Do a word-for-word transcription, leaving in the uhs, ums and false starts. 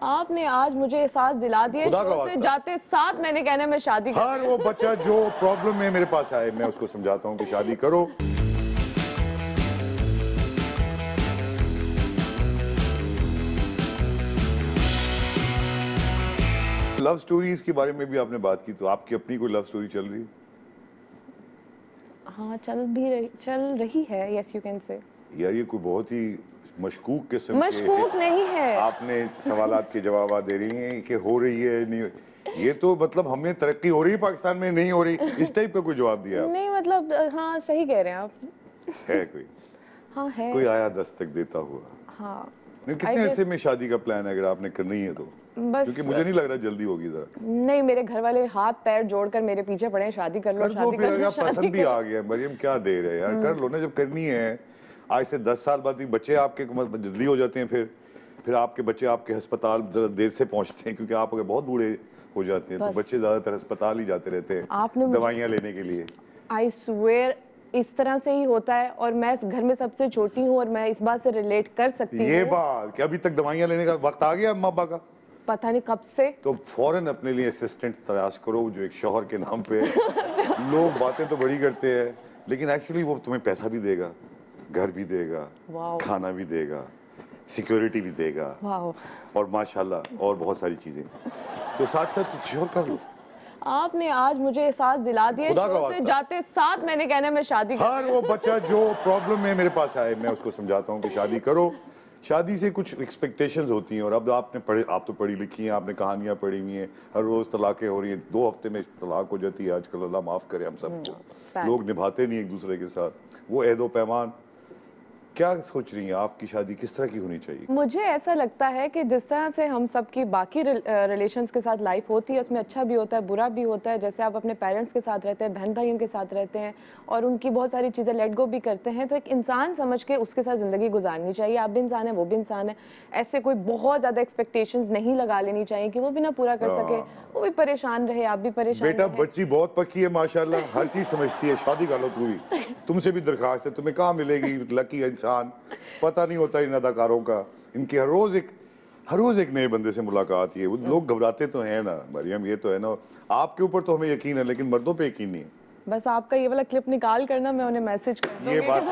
आपने आज मुझे एहसास दिला दिया खुदा का से जाते साथ मैंने कहना मैं शादी कर हर वो बच्चा जो प्रॉब्लम में मेरे पास आए मैं उसको समझाता हूँ कि शादी करो। लव स्टोरीज के बारे में भी आपने बात की, तो आपकी अपनी कोई लव स्टोरी चल रही है? हाँ चल भी रही चल रही है, यस यू कैन से। यार ये कोई बहुत ही मशकूक किस्म मशकूक नहीं है, आपने सवालात के जवाब दे रही हैं कि हो रही है नहीं, ये तो मतलब हमने तरक्की हो रही है पाकिस्तान में नहीं हो रही, इस टाइप का कोई जवाब दिया आप? नहीं मतलब हाँ सही कह रहे हैं आप। है कोई? हाँ है कोई आया दस्तक देता हुआ? हाँ। नहीं, कितने अरसे में शादी का प्लान है अगर आपने करनी है तो? बस क्योंकि मुझे नहीं लग रहा जल्दी होगी जरा। नहीं, मेरे घर वाले हाथ पैर जोड़कर मेरे पीछे पड़े हैं, शादी कर लो, कर शादी कर लो, शादी पसंद भी आ गया मरियम, क्या दे रहे यार, कर लो ना जब करनी है। आज से दस साल बाद बच्चे आपके जल्दी हो जाते हैं, फिर फिर आपके बच्चे आपके अस्पताल जरा देर से पहुंचते हैं, क्योंकि आप अगर बहुत बूढ़े हो जाते हैं तो बच्चे ज्यादातर अस्पताल ही जाते रहते हैं दवाइयाँ लेने के लिए। आई स्वेयर इस तरह से ही होता है, और मैं घर में सबसे छोटी हूँ और मैं इस बात से रिलेट कर सकती हूँ। ये बात कि अभी तक दवाइयाँ लेने का वक्त आ गया अम्मा अब्बा का? पता नहीं कब से। तो फौरन अपने लिए असिस्टेंट तलाश करो जो एक शौहर के नाम पे लोग बातें तो बड़ी करते हैं लेकिन एक्चुअली वो तुम्हें पैसा भी देगा, घर भी देगा, खाना भी देगा, सिक्योरिटी भी देगा, और माशाल्लाह और बहुत सारी चीजें, तो साथ साथ श्योर कर लो। आपने आज मुझे एहसास दिला दिया से जाते साथ मैंने कहना मैं शादी कर। हर वो बच्चा जो प्रॉब्लम में मेरे पास आए मैं उसको समझाता हूँ कि शादी करो। शादी से कुछ एक्सपेक्टेशंस होती हैं, और अब आपने पढ़े, आप तो पढ़ी लिखी हैं, आपने कहानियाँ पढ़ी हुई हैं, हर रोज़ तलाक़ें हो रही हैं, दो हफ्ते में तलाक हो जाती है आजकल, अल्लाह माफ़ करे हम सबको। लोग निभाते नहीं एक दूसरे के साथ वो एहदो पैमान। क्या सोच रही हैं आपकी शादी किस तरह की होनी चाहिए? मुझे ऐसा लगता है कि जिस तरह से हम सब की बाकी रिलेशंस के साथ लाइफ होती है उसमें अच्छा भी होता है बुरा भी होता है। जैसे आप अपने पेरेंट्स के साथ रहते हैं, बहन भाइयों के साथ रहते हैं और उनकी बहुत सारी चीज़ें लेट गो भी करते हैं, तो एक इंसान समझ के उसके साथ ज़िंदगी गुजारनी चाहिए। आप भी इंसान है, वो भी इंसान है, ऐसे कोई बहुत ज़्यादा एक्सपेक्टेशंस नहीं लगा लेनी चाहिए कि वो भी ना पूरा कर सके, वो भी परेशान रहे, आप भी परेशान। बेटा बच्ची बहुत पक्की है माशाल्लाह, हर चीज़ समझती है, शादी कर लो तू भी। तुमसे भी दरखास्त है, तुम्हें कहाँ मिलेगी लकी इंसान, पता नहीं होता इन अदाकारों का, इनकी हर रोज एक हर रोज एक नए बंदे से मुलाकात है। वो लोग घबराते तो हैं ना मरियम, ये तो है ना, आपके ऊपर तो हमें यकीन है लेकिन मर्दों पे यकीन नहीं है। बस आपका ये वाला क्लिप निकाल करना मैं उन्हें मैसेज कर दूंगी। ये बात